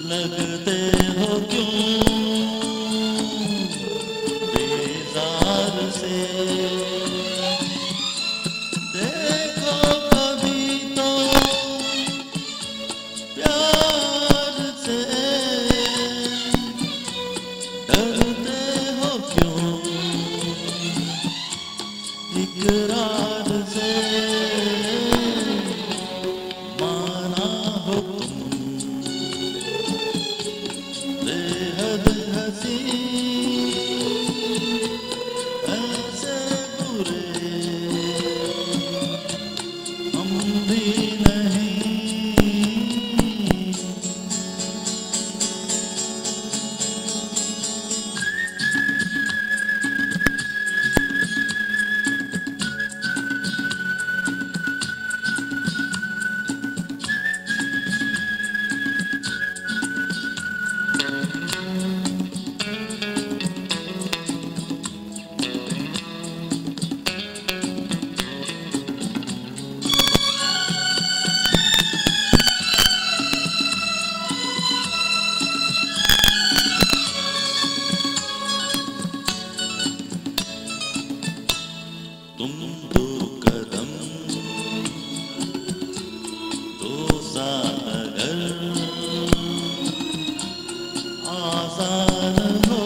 लगते हो क्यों बेजार से। देखो कभी तो प्यार से, डरते हो क्यों इकरार से। माना हो बेहद हंसी, ऐसे बुरे हम भी नहीं। तुम दो कदम दो साथ अगर आसान हो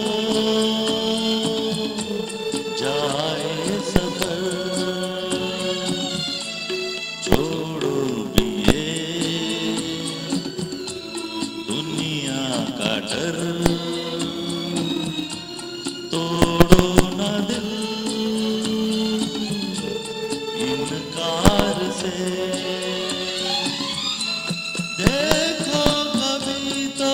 जाए सफर, छोड़ो भी ये दुनिया का डर, तोड़ो ना दिल इनकार से। देखो कभी तो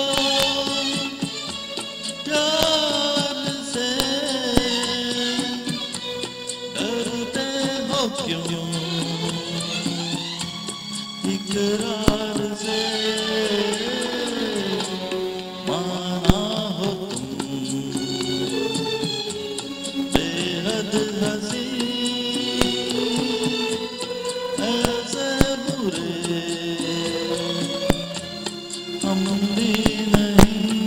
प्यार से, डरते हो क्यों इकरार से। माना हो तुम बेहद हंसी, हम भी नहीं।